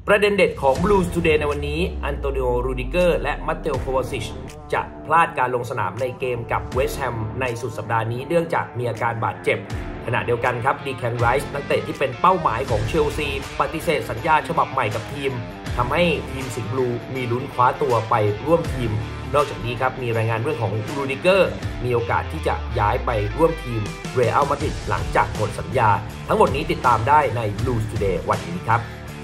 ประเด็นเด็ดของ Blues Today ในวันนี้อันโตนิโอ รูดิเกอร์และมัตเตโอ โควาซิชจะพลาดการลงสนามในเกมกับเวสต์แฮมในสุดสัปดาห์นี้เนื่องจากมีอาการบาดเจ็บขณะเดียวกันครับดีแคนไรส์นักเตะที่เป็นเป้าหมายของเชลซีปฏิเสธสัญญาฉบับใหม่กับทีมทำให้ทีมสิงห์บลูมีลุ้นคว้าตัวไปร่วมทีมนอกจากนี้ครับมีรายงานเรื่องของรูดิเกอร์มีโอกาสที่จะย้ายไปร่วมทีมเรอัลมาดริดหลังจากหมดสัญญาทั้งหมดนี้ติดตามได้ใน Blues Today วันนี้ครับ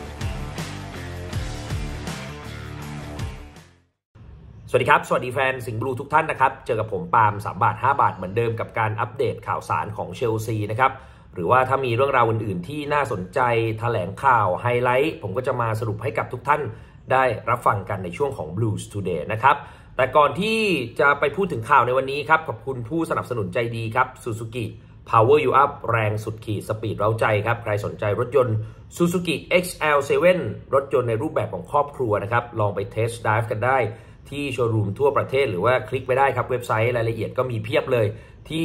สวัสดีครับสวัสดีแฟนสิงห์บลูทุกท่านนะครับเจอกับผมปาล์ม3 บาท 5 บาทเหมือนเดิมกับการอัปเดตข่าวสารของเชลซีนะครับหรือว่าถ้ามีเรื่องราวอื่นๆที่น่าสนใจแถลงข่าวไฮไลท์ผมก็จะมาสรุปให้กับทุกท่านได้รับฟังกันในช่วงของ Blues Today นะครับแต่ก่อนที่จะไปพูดถึงข่าวในวันนี้ครับขอบคุณผู้สนับสนุนใจดีครับ Suzuki Power You Up แรงสุดขีดสปีดเร้าใจครับใครสนใจรถยนต์ Suzuki XL7 รถยนต์ในรูปแบบของครอบครัวนะครับลองไปเทสต์ไดฟ์กันได้ที่โชว์รูมทั่วประเทศหรือว่าคลิกไปได้ครับเว็บไซต์รายละเอียดก็มีเพียบเลยที่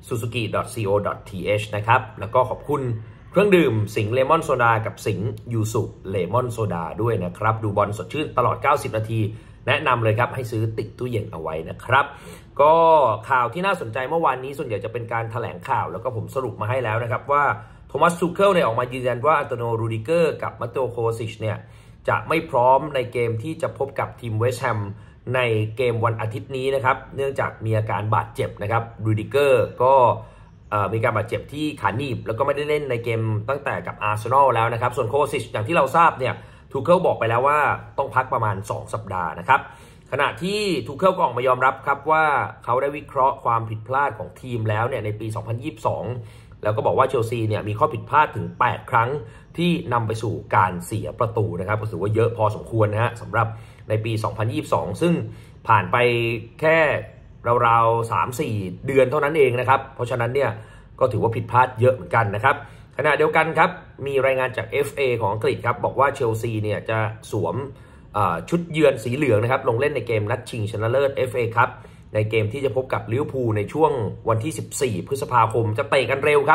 suzuki.co.th นะครับแล้วก็ขอบคุณเครื่องดื่มสิงห์เลมอนโซดากับสิงห์ยูสุเลมอนโซดาด้วยนะครับดูบอลสดชื่นตลอด90นาทีแนะนำเลยครับให้ซื้อติดตู้เย็นเอาไว้นะครับก็ข่าวที่น่าสนใจเมื่อวานนี้ส่วนใหญ่จะเป็นการแถลงข่าวแล้วก็ผมสรุปมาให้แล้วนะครับว่าโทมัส ทูเคิลเนี่ยออกมายืนยันว่าอันโตนิโอ รูดิเกอร์กับมัตเตโอ โควาซิชเนี่ยจะไม่พร้อมในเกมที่จะพบกับทีมเวสต์แฮมในเกมวันอาทิตย์นี้นะครับเนื่องจากมีอาการบาดเจ็บนะครับรูดิเกอร์ก็มีการบาดเจ็บที่ขาหนีบแล้วก็ไม่ได้เล่นในเกมตั้งแต่กับอาร์เซนอลแล้วนะครับส่วนโควาซิชอย่างที่เราทราบเนี่ยทูเคิลบอกไปแล้วว่าต้องพักประมาณ2 สัปดาห์นะครับขณะที่ทูเคิลก็ออกมายอมรับครับว่าเขาได้วิเคราะห์ความผิดพลาดของทีมแล้วเนี่ยในปี 2022แล้วก็บอกว่าเชลซีเนี่ยมีข้อผิดพลาดถึง8 ครั้งที่นำไปสู่การเสียประตูนะครับก็ถือว่าเยอะพอสมควรนะฮะสำหรับในปี 2022 ซึ่งผ่านไปแค่ราวๆ 3-4 เดือนเท่านั้นเองนะครับเพราะฉะนั้นเนี่ยก็ถือว่าผิดพลาดเยอะเหมือนกันนะครับขณะเดียวกันครับมีรายงานจาก FA ของอังกฤษครับบอกว่าเชลซีเนี่ยจะสวมชุดเยือนสีเหลืองนะครับลงเล่นในเกมนัดชิงชนะเลิศ FA ครับในเกมที่จะพบกับลิเวอร์พูลในช่วงวันที่14 พฤษภาคมจะเตะกันเร็วครับ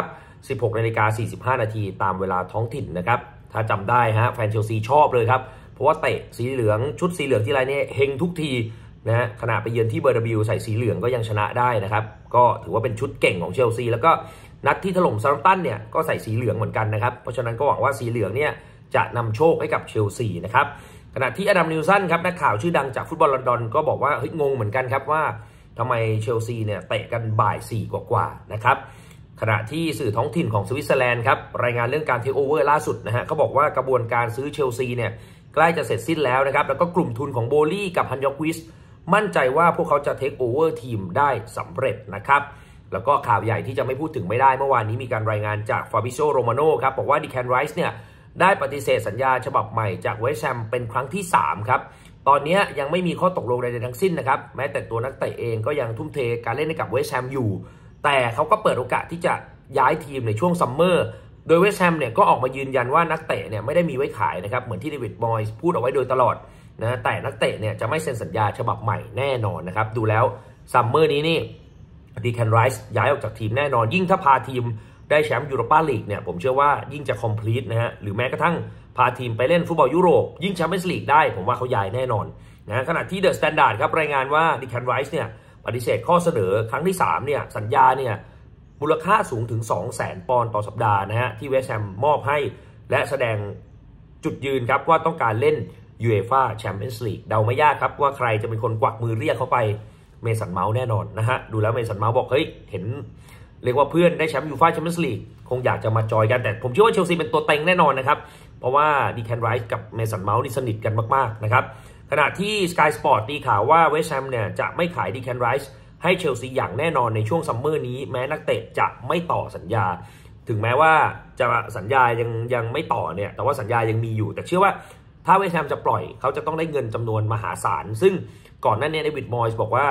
16:45 นาทีตามเวลาท้องถิ่นนะครับถ้าจำได้ฮะแฟนเชลซีชอบเลยครับเพราะว่าเตะสีเหลืองชุดสีเหลืองที่ไรเนี่ยเฮงทุกทีนะฮะขณะไปเยือนที่เบอร์นาบิวใส่สีเหลืองก็ยังชนะได้นะครับก็ถือว่าเป็นชุดเก่งของเชลซีแล้วก็นัดที่ถล่มซาร์ตันเนี่ยก็ใส่สีเหลืองเหมือนกันนะครับเพราะฉะนั้นก็หวังว่าสีเหลืองเนี่ยจะนำโชคให้กับเชลซีนะครับขณะที่อดัม นิวสันครับนักข่าวชื่อดังจากฟุตบอลลอนดอนก็บอกว่าเฮ้ยงงเหมือนกันครับว่าทำไมเชลซีเนี่ยเตะกันบ่าย 4 กว่านะครับขณะที่สื่อท้องถิ่นของสวิตเซอร์แลนด์ครับรายงานเรื่องการเทคโอเวอร์ล่าสุดนะฮะเขาบอกว่ากระบวนการซื้อเชลซีเนี่ยใกล้จะเสร็จสิ้นแล้วนะครับแล้วก็กลุ่มทุนของโบลี่กับฮันยอกวิสมั่นใจว่าพวกเขาจะเทคโอเวอร์ทีมได้สำเร็จนะครับแล้วก็ข่าวใหญ่ที่จะไม่พูดถึงไม่ได้เมื่อวานนี้มีการรายงานจากฟาบิโซ โรมาโน่ครับบอกว่าดีแคนไรส์เนี่ยได้ปฏิเสธสัญญาฉบับใหม่จากเวสต์แฮมเป็นครั้งที่3ครับตอนนี้ยังไม่มีข้อตกลงใดๆทั้งสิ้นนะครับแม้แต่ตัวนักเตะเองก็ยังทุ่มเทการเล่นให้กับเวสต์แฮมอยู่แต่เขาก็เปิดโอกาสที่จะย้ายทีมในช่วงซัมเมอร์โดยเวสต์แฮมเนี่ยก็ออกมายืนยันว่านักเตะเนี่ยไม่ได้มีไว้ขายนะครับเหมือนที่เดวิด มอยส์พูดเอาไว้โดยตลอดนะแต่นักเตะเนี่ยจะไม่เซ็นสัญญาฉบับใหม่แน่นอนนะครับดูแล้วซัมเมอร์นี้นี่ดีแคนไรส์ย้ายออกจากทีมแน่นอนยิ่งถ้าพาทีมได้แชมป์ยูโรปาลีกเนี่ยผมเชื่อว่ายิ่งจะคอมพลีทนะฮะหรือแม้กระทั่งพาทีมไปเล่นฟุตบอลยุโรปยิ่งแชมเปี้ยนส์ลีกได้ผมว่าเขาย้ายแน่นอนนะขณะที่เดอะสแตนดาร์ดครับรายงานว่าดีแคนไรส์เนี่ยปฏิเสธข้อเสนอครั้งที่3เนี่ยสัญญาเนี่ยมูลค่าสูงถึง 200,000 ปอนด์ต่อสัปดาห์นะฮะที่เวสต์แฮมมอบให้และแสดงจุดยืนครับว่าต้องการเล่นยูเอฟ่าแชมเปี้ยนส์ลีกเดาไม่ยากครับว่าใครจะเป็นคนกวักมือเรียกเขาไปเมสันเมาส์แน่นอนนะฮะดูแล้วเมสันเมาส์บอกเฮ้ยเห็นเรียกว่าเพื่อนได้แชมป์ยูฟ่าแชมเปี้ยนส์ลีกคงอยากจะมาจอยกันแต่ผมเชื่อว่าเชลซีเป็นตัวเต็งแน่นอนนะครับเพราะว่าดีแคนไรส์กับเมสันเมาส์นี่สนิทกันมากๆนะครับขณะที่ Sky Sport ตีข่าวว่าเวสต์แฮมเนี่ยจะไม่ขายดีแคนไรส์ให้เชลซีอย่างแน่นอนในช่วงซัมเมอร์นี้แม้นักเตะจะไม่ต่อสัญญาถึงแม้ว่าจะสัญญายังไม่ต่อเนี่ยแต่ว่าสัญญายังมีอยู่แต่เชื่อว่าถ้าเวสต์แฮมจะปล่อยเขาจะต้องได้เงินจำนวนมหาศาลซึ่งก่อนหน้านี้เดวิด มอยส์บอกว่า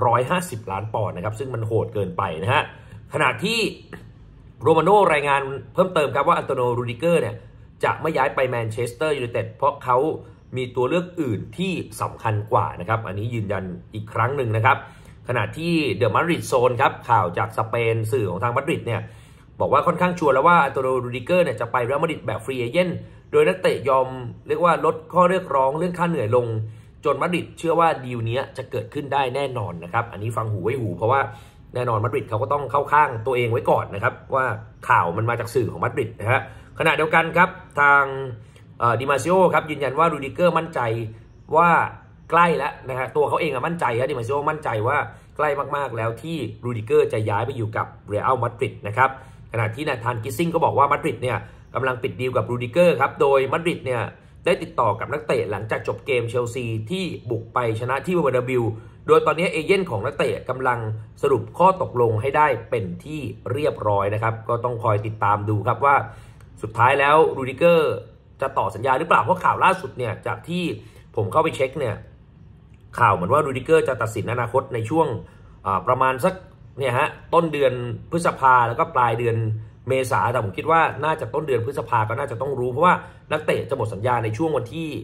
150 ล้านปอนด์นะครับซึ่งมันโหดเกินไปนะฮะขณะที่โรมาโน่รายงานเพิ่มเติมครับว่าอันโตนิโอ รูดิเกอร์เนี่ยจะไม่ย้ายไปแมนเชสเตอร์ยูไนเต็ดเพราะเขามีตัวเลือกอื่นที่สำคัญกว่านะครับอันนี้ยืนยันอีกครั้งหนึ่งนะครับขณะที่เดอะมาดริดโซนครับข่าวจากสเปนสื่อของทางมาดริดเนี่ยบอกว่าค่อนข้างชัวร์แล้วว่าอันโตนิโอ รูดิเกอร์เนี่ยจะไปเรอัลมาดริดแบบฟรีเอเจนต์โดยนักเตะยอมเรียกว่าลดข้อเรียกร้องเรื่องค่าเหนื่อยลงจนมาดริดเชื่อว่าดีลนี้จะเกิดขึ้นได้แน่นอนนะครับอันนี้ฟังหูไว้หูเพราะว่าแน่นอนมาดริดเขาก็ต้องเข้าข้างตัวเองไว้ก่อนนะครับว่าข่าวมันมาจากสื่อของมาดริดนะฮะขณะเดียวกันครับทางดิมาซิโอครับยืนยันว่ารูดิเกอร์มั่นใจว่าใกล้แล้วนะฮะตัวเขาเองมั่นใจดิมาซิโอมั่นใจว่าใกล้มากๆแล้วที่รูดิเกอร์จะย้ายไปอยู่กับเรอัลมาดริดนะครับขณะที่นาธานกิสซิงก็บอกว่ามาดริดเนี่ยกำลังปิดดีลกับรูดิเกอร์ครับโดยมาดริดเนี่ยได้ติดต่อกับนักเตะหลังจากจบเกมเชลซีที่บุกไปชนะที่เบอร์นาบิลโดยตอนนี้เอเย่นของนักเตะกำลังสรุปข้อตกลงให้ได้เป็นที่เรียบร้อยนะครับก็ต้องคอยติดตามดูครับว่าสุดท้ายแล้วรูดิเกอร์จะต่อสัญญาหรือเปล่าเพราะข่าวล่าสุดเนี่ยจากที่ผมเข้าไปเช็คเนี่ยข่าวเหมือนว่ารูดิเกอร์จะตัดสินอนาคตในช่วงประมาณสักเนี่ยฮะต้นเดือนพฤษภาแล้วก็ปลายเดือนเมษาแต่ผมคิดว่าน่าจะต้นเดือนพฤษภาก็น่าจะต้องรู้เพราะว่านักเตะจะหมดสัญญาในช่วงวันที่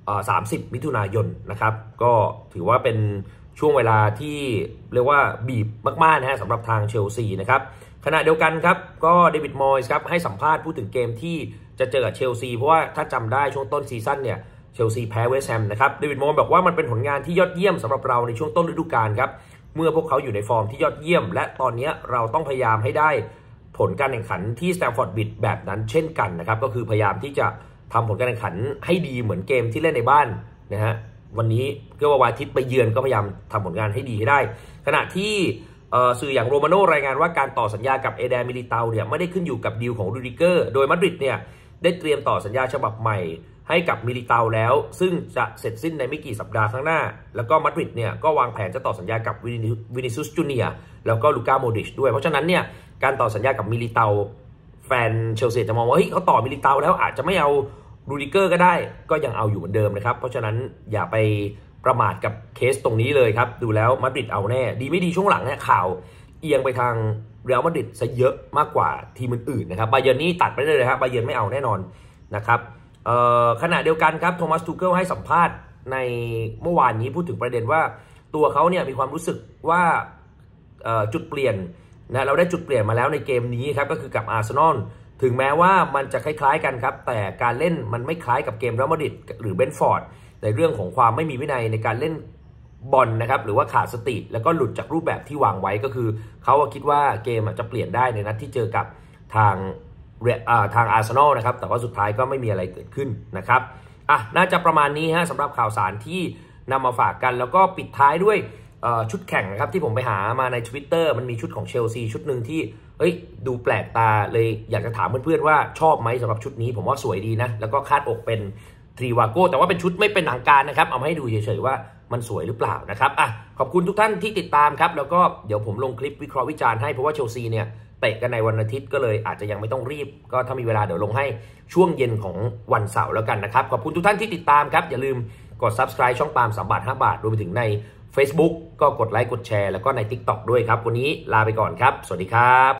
30 มิถุนายนนะครับก็ถือว่าเป็นช่วงเวลาที่เรียกว่าบีบมากๆนะฮะสำหรับทางเชลซีนะครับขณะเดียวกันครับก็เดวิดมอยส์ครับให้สัมภาษณ์พูดถึงเกมที่จะเจอกับเชลซีเพราะว่าถ้าจำได้ช่วงต้นซีซั่นเนี่ยเชลซีแพ้เวสต์แฮมนะครับเดวิดมอยส์บอกว่ามันเป็นผลงานที่ยอดเยี่ยมสำหรับเราในช่วงต้นฤดูกาลครับเมื่อพวกเขาอยู่ในฟอร์มที่ยอดเยี่ยมและตอนนี้เราต้องพยายามให้ได้ผลการแข่งขันที่สแตมฟอร์ดบริดจ์แบบนั้นเช่นกันนะครับก็คือพยายามที่จะทำผลการแข่งขันให้ดีเหมือนเกมที่เล่นในบ้านนะฮะวันนี้เกี่ยวกับวันอาทิตย์ไปเยือนก็พยายามทำผลงานให้ดีให้ได้ขณะที่สื่ออย่างโรมาโน่รายงานว่าการต่อสัญญากับเอเดนมิลิเตาเนี่ยไม่ได้ขึ้นอยู่กับดีลของรูดิเกอร์โดยมาดริดเนี่ยได้เตรียมต่อสัญญาฉบับใหม่ให้กับมิลิเตาแล้วซึ่งจะเสร็จสิ้นในไม่กี่สัปดาห์ข้างหน้าแล้วก็มาดริดเนี่ยก็วางแผนจะต่อสัญญากับวินิซุสจูเนียร์แล้วก็ลูก้าโมดริชด้วยเพราะฉะนั้นเนี่ยการต่อสัญญากับมิลิเตาแฟนเชลซีจะมองว่าเฮ้ยเขาต่อมิลิเตาแล้วอาจจะไม่เอารูดิเกอร์ก็ได้ก็ยังเอาอยู่เหมือนเดิมนะครับเพราะฉะนั้นอย่าไปประมาทกับเคสตรงนี้เลยครับดูแล้วมาดริดเอาแน่ดีไม่ดีช่วงหลังเนี่ยข่าวเอียงไปทางเรอัลมาดริดซะเยอะมากกว่าทีมอื่นๆนะครับบาเยิร์นนี่ตัดไปเลยครับบาเยิร์นไม่เอาแน่นอนนะครับขณะเดียวกันครับโทมัสทูเกิลให้สัมภาษณ์ในเมื่อวานนี้พูดถึงประเด็นว่าตัวเขาเนี่ยมีความรู้สึกว่าจุดเปลี่ยนนะเราได้จุดเปลี่ยนมาแล้วในเกมนี้ครับก็คือกับอาร์เซนอลถึงแม้ว่ามันจะคล้ายๆกันครับแต่การเล่นมันไม่คล้ายกับเกมเรอัลมาดริดหรือเบนฟอร์ดในเรื่องของความไม่มีวินัยในการเล่นบอลนะครับหรือว่าขาดสติแล้วก็หลุดจากรูปแบบที่วางไว้ก็คือเขาคิดว่าเกมจะเปลี่ยนได้ในนัดที่เจอกับทางอาร์เซนอลนะครับแต่ว่าสุดท้ายก็ไม่มีอะไรเกิดขึ้นนะครับน่าจะประมาณนี้ฮะสำหรับข่าวสารที่นำมาฝากกันแล้วก็ปิดท้ายด้วยชุดแข่งนะครับที่ผมไปหามาใน Twitter มันมีชุดของเชลซีชุดหนึ่งที่ดูแปลกตาเลยอยากจะถามเพื่อนๆว่าชอบไหมสำหรับชุดนี้ผมว่าสวยดีนะแล้วก็คาดอกเป็นทรีวาโก้แต่ว่าเป็นชุดไม่เป็นทางการนะครับเอามาให้ดูเฉยๆว่ามันสวยหรือเปล่านะครับขอบคุณทุกท่านที่ติดตามครับแล้วก็เดี๋ยวผมลงคลิปวิเคราะห์วิจารณ์ให้เพราะว่าเชลซีเนี่ยเตะกันในวันอาทิตย์ก็เลยอาจจะยังไม่ต้องรีบก็ถ้ามีเวลาเดี๋ยวลงให้ช่วงเย็นของวันเสาร์แล้วกันนะครับขอบคุณทุกท่านที่ติดตามครับอย่าลืมกด Subscribe ช่องปาล์ม3 บาท 5 บาทรวมไปถึงใน Facebook ก็กดไลค์กดแชร์แล้วก็ใน TikTok ด้วยครับวันนี้ลาไปก่อนครับสวัสดีครับ